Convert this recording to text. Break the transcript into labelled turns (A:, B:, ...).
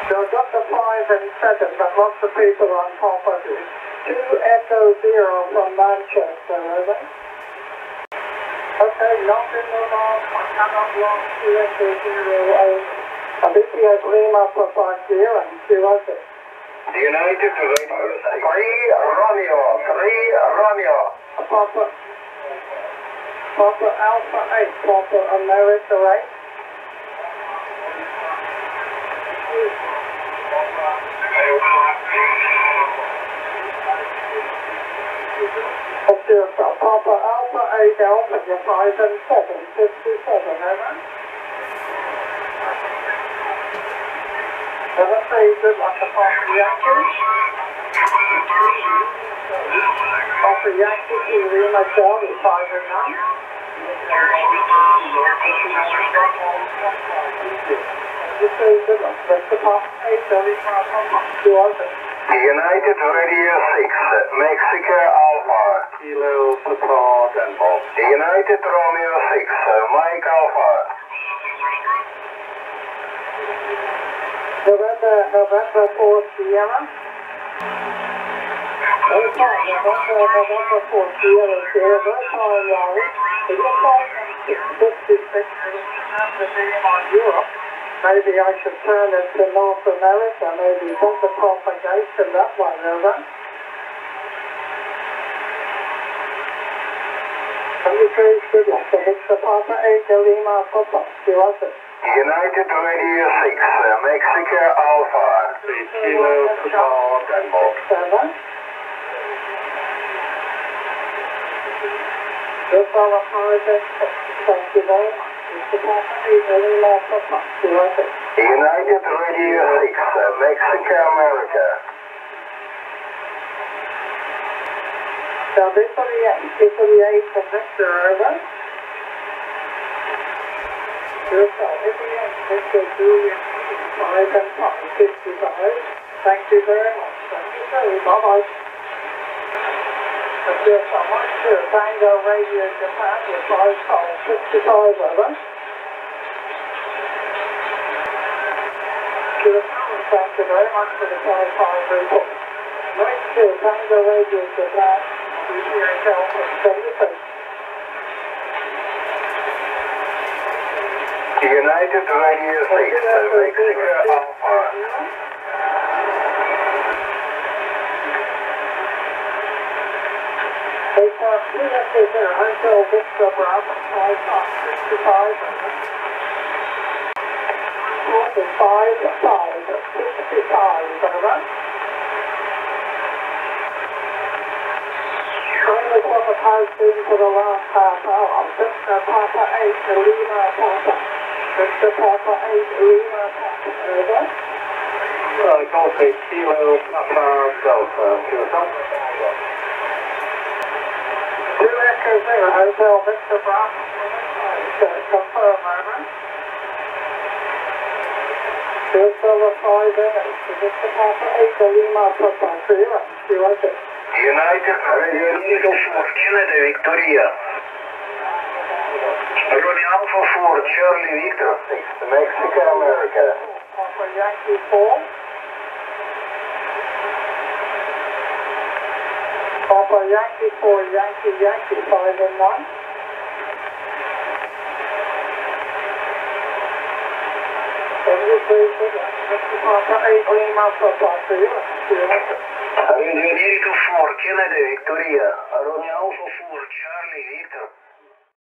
A: So got the 5 and 7, but lots of people on top of you. 2 Echo 0 from Manchester, over. Okay, not in the mark, I cannot block 2 Echo 0 over. And this is Lima Papa here and 2 others.
B: United Radio 3 Romeo, 3 Romeo.
A: Papa Alpha 8, Papa America 8. Papa Alpha 8 Alpha, your 5 and 7, 57, over. Never say good luck upon the Yankees. Papa Yankee to Lima Charlie, 5 and 9. Just say good luck. That's the Papa 8, Lima Papa, 2 others.
B: United Radio 6, Mexico Alpha, Kilo Papa Denver. United Romeo 6, Mike Alpha.
A: November 4 Sierra. November 4 Sierra, Sierra, very far long. It's a 56 on Europe. Maybe I should turn it to North America, maybe put the propagation that way, over. Can you please give us the Victor Papa 8 Lima Papa, 2 others?
B: United Radio 6, Mexico Alpha, Kilo Papa Denver.
A: 7. This all the holidays, thank you very much. Mr. Papa 8 Lima Papa, 2 others.
B: United Radio 6, Mexico America.
A: So this for the 8 from Victor, over. Mr. Julian, 5 and 55. Thank you very much. Thank you, sir. Bye-bye. Thank you so much, sir. Tango Radio Japan, your 5 over. Thank you very much for the 5 report. Right, sir. Tango Radio Japan, you hear it out from 76.
B: United Radio 6, Mexico Alpha.
A: Until Victor Bravo, 5 65, over. Only what it has been for the last half hour. Victor Papa 8 Lima Papa. Victor Papa 8 Lima Papa, over.
B: Golf 8 Kilo Papa Delta,
A: 2 Echo 0, Hotel Victor Bravo. Confirm, over. Silver 5 in 8, Victor Papa 8 Lima Papa, 3 others.
B: United Radio Eagle 4, Canada Victoria. Romeo Alpha 4, Charlie Victor 6, Mexico America.
A: Papa Yankee 4. Papa Yankee 4, Yankee 5 and 9. Papa 8 Lima Papa, 3 others.
B: Radio America 4, Canada Victoria. Romeo Alpha 4, Charlie Victor.